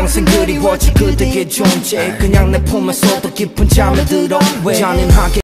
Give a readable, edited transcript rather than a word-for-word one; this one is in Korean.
평생 그리워질 그대의 존재 그냥 내 품에서 더 깊은 잠에 들어 왜 잔인하게